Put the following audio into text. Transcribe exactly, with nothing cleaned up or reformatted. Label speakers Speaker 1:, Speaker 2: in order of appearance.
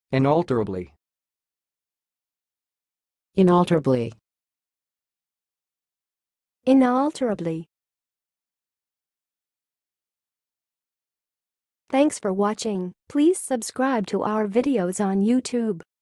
Speaker 1: inalterably,
Speaker 2: inalterably,
Speaker 3: inalterably. Thanks for watching. Please subscribe to our videos on YouTube.